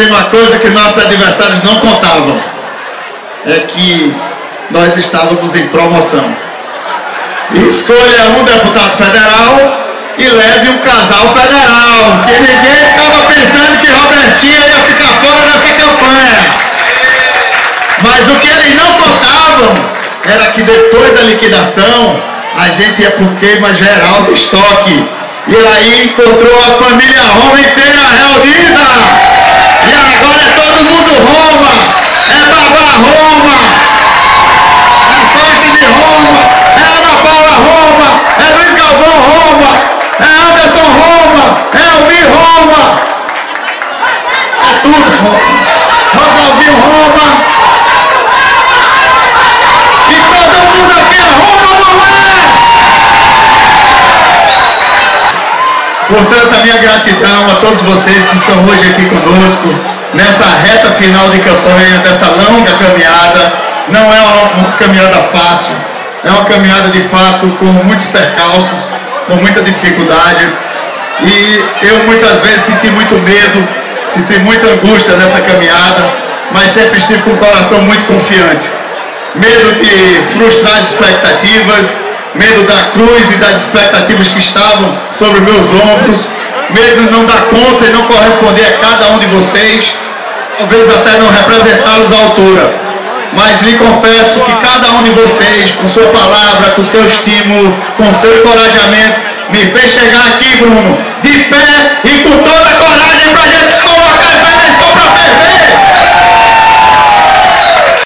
tem uma coisa que nossos adversários não contavam. É que nós estávamos em promoção. Escolha um deputado federal e leve um casal federal. Que ninguém estava pensando que Robertinha ia ficar fora dessa campanha. Mas o que eles não contavam era que depois da liquidação a gente ia por queima geral do estoque. E aí encontrou a família Roma inteira reunida. E agora é todo mundo Roma. É Babá Roma. É Sorte de Roma. É Ana Paula Roma. É Luiz Galvão Roma. É Anderson Roma. É Almir Roma. É tudo Roma. Rosalvinho Roma. E todo mundo aqui é Roma, não é? Portanto, a minha gratidão a todos vocês que estão hoje aqui conosco, nessa reta final de campanha, dessa longa caminhada. Não é uma caminhada fácil, é uma caminhada de fato com muitos percalços, com muita dificuldade. E eu muitas vezes senti muito medo, senti muita angústia nessa caminhada, mas sempre estive com o coração muito confiante. Medo de frustrar as expectativas, medo da cruz e das expectativas que estavam sobre meus ombros, medo de não dar conta e não corresponder a cada um de vocês, talvez até não representá-los à altura. Mas lhe confesso que cada um de vocês, com sua palavra, com seu estímulo, com seu encorajamento, me fez chegar aqui, Bruno, de pé e com toda a coragem.